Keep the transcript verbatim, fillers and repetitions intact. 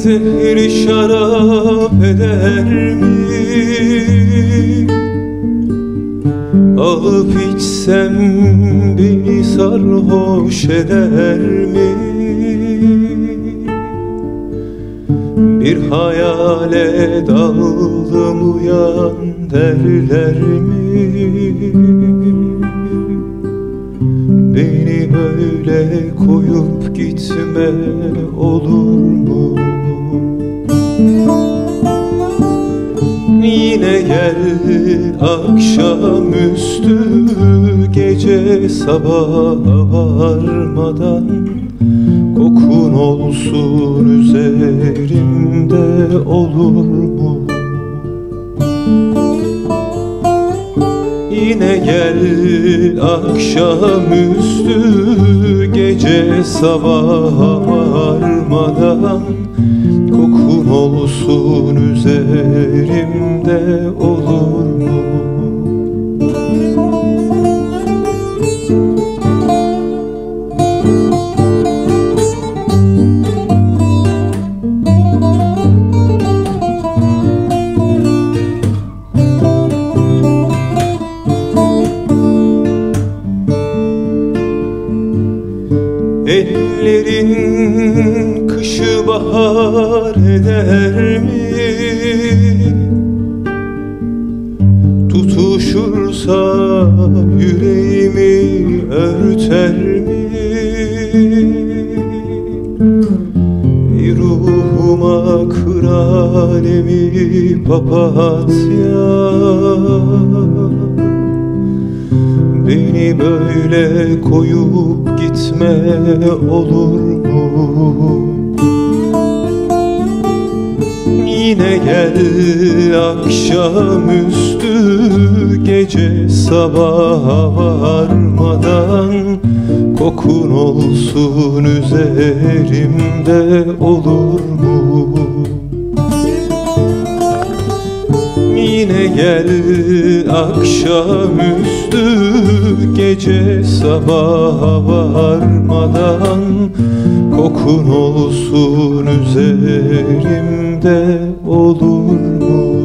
zehri şarap eder mi? Alıp içsem beni sarhoş eder mi? Bir hayale daldım uyan derler mi? Beni böyle koyup gitme olur mu? Yine gel akşamüstü, gece sabaha varmadan kokun olsun üzerimde olur mu? Yine gel akşamüstü, gece sabaha varmadan kokun olsun üzerimde olur mu? Ellerin kışı bahar eder mi? Tutuşursa yüreğimi örter mi? Ruhuma kırale mi papatya? Beni böyle koyup gitme olur mu? Yine gel akşamüstü, gece sabaha varmadan kokun olsun üzerimde olur mu? Yine gel akşamüstü, gece sabaha varmadan kokun olsun üzerimde olur mu?